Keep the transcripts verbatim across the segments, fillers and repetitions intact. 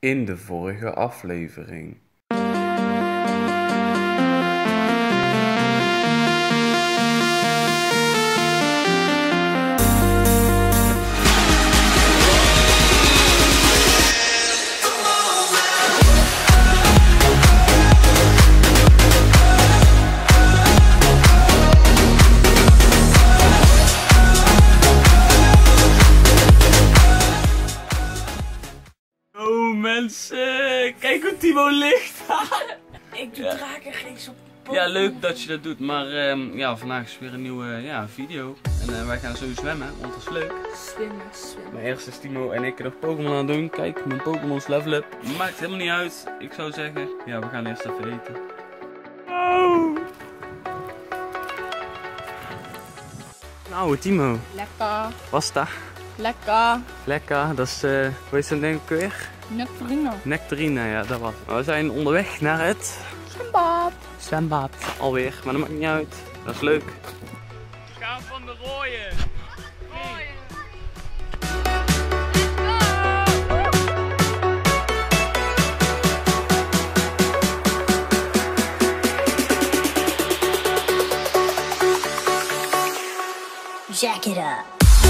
in de vorige aflevering. Mensen, kijk hoe Timo ligt. Ik doe Ja. drakenrace op Pokémon. Ja, leuk dat je dat doet, maar um, ja, vandaag is weer een nieuwe ja, video. En uh, wij gaan zo zwemmen, want dat is leuk. Zwemmen, zwemmen. Maar eerst is Timo en ik nog Pokémon aan het doen. Kijk, mijn Pokémon's level up. Maakt helemaal niet uit. Ik zou zeggen, ja, we gaan eerst even eten. Oh. Nou, Timo. Lekker. Pasta. Lekker. Lekker, dat is, uh, hoe heet dat denk ik weer? Nectarine. Nectarine, ja, dat was. We zijn onderweg naar het Zwembad. zwembad. Alweer, maar dat maakt niet uit. Dat is leuk. We gaan van de rooien. Jack it up.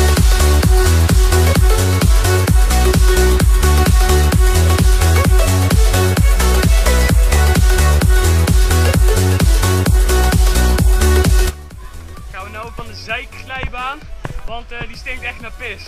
Gaan we nou van de zijkglijbaan, want uh, die stinkt echt naar pis.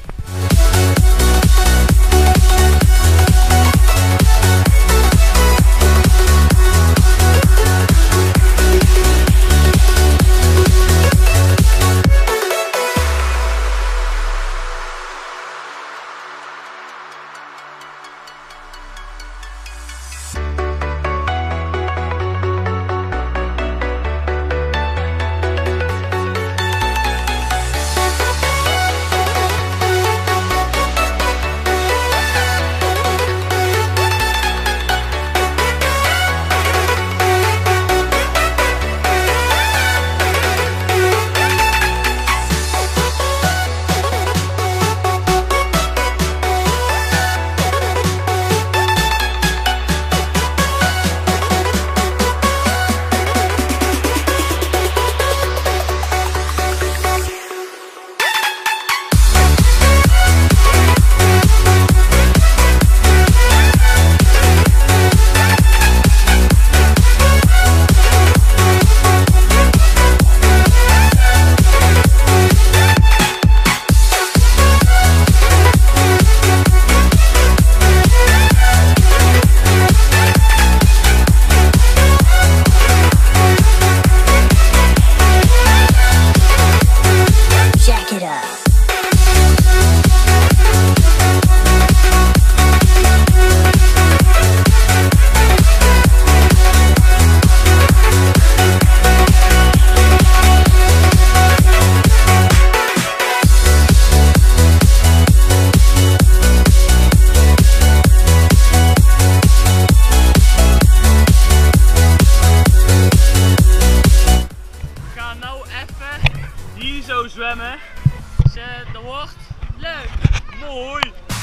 Zwemmen. Dus, uh, dat wordt leuk. Mooi.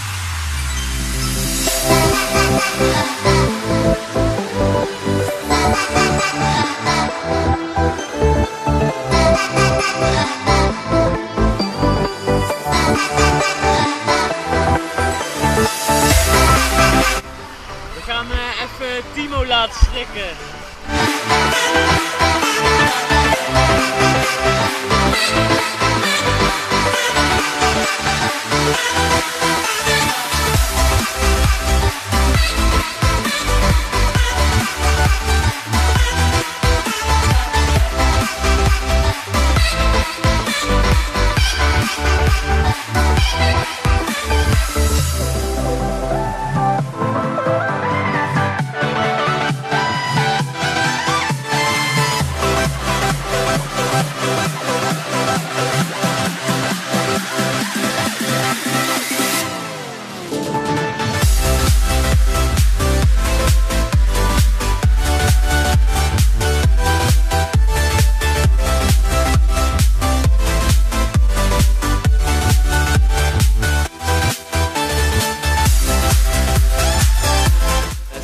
We gaan uh, even Timo laten schrikken.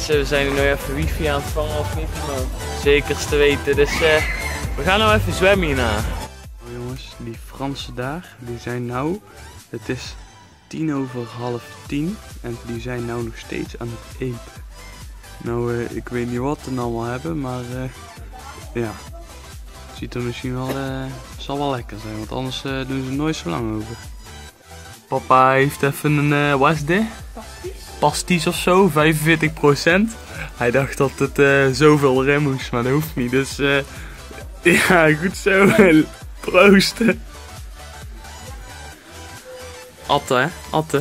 mensen, we zijn nu nog even wifi aan het vangen of niet, maar zekers te weten. Dus uh, we gaan nou even zwemmen hierna. Oh jongens, die Fransen daar, die zijn nou, het is tien over half tien en die zijn nou nog steeds aan het eten. Nou, uh, ik weet niet wat ze allemaal hebben, maar uh, ja, het ziet er misschien wel, uh, zal wel lekker zijn, want anders uh, doen ze nooit zo lang over. Papa heeft even een, uh, wat is dit? Pasties. Pasties of zo, vijfenveertig procent. Hij dacht dat het uh, zoveel erin moest, maar dat hoeft niet. Dus uh, ja, goed zo. Proosten. Atte, hè? Atte.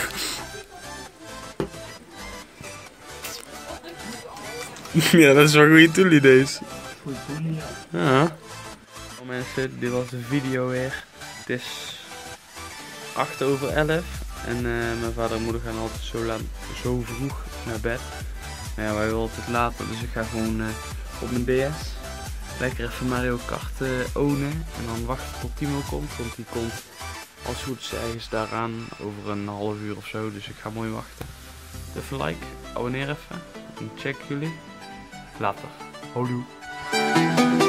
Ja, dat is wel een goede toelie deze. Goed doen, ja. Ja. Oh, mensen, dit was de video weer. Het is acht over elf. En uh, mijn vader en moeder gaan altijd zo, laat, zo vroeg naar bed. Maar ja, wij willen altijd later, dus ik ga gewoon uh, op mijn D S lekker even Mario Kart uh, ownen. En dan wachten tot Timo komt, want die komt als het goed is ergens daaraan over een half uur of zo. Dus ik ga mooi wachten. Even like, abonneer even en check jullie later. Houdoe.